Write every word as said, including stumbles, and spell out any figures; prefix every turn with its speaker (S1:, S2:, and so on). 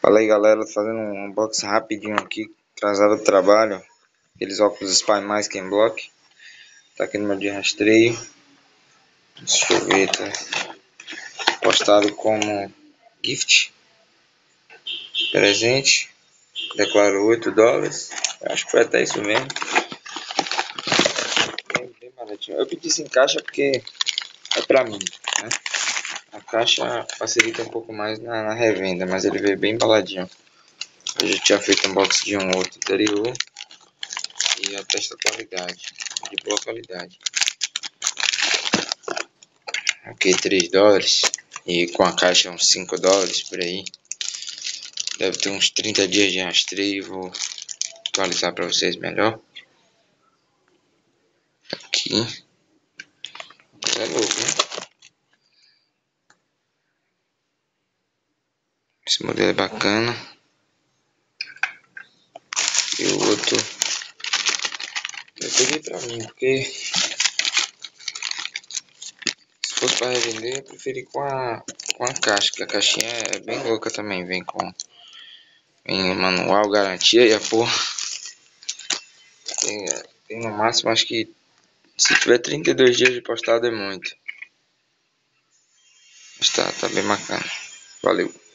S1: Fala aí galera, tô fazendo um unboxing rapidinho aqui, atrasado do trabalho. Aqueles óculos Spy Mais Ken Block. Tá aqui no meu de rastreio. Deixa eu ver, tá postado como gift, presente. Declarou oito dólares. Eu acho que foi até isso mesmo. Bem, bem baratinho. Eu pedi sem caixa porque é pra mim, né? A caixa facilita um pouco mais na, na revenda, mas ele veio bem embaladinho. Eu já tinha feito unboxing de um outro anterior e atesta a qualidade, de boa qualidade. Aqui três dólares e com a caixa uns cinco dólares por aí. Deve ter uns trinta dias de rastreio. Vou atualizar para vocês melhor. Aqui é louco, né? Esse modelo é bacana. E o outro eu peguei pra mim, porque se fosse para revender eu preferi com a, com a caixa, que a caixinha é bem louca também. Vem com em manual, garantia e a porra. Tem, tem no máximo, acho que se tiver trinta e dois dias de postado é muito. Mas tá, tá bem bacana. Valeu.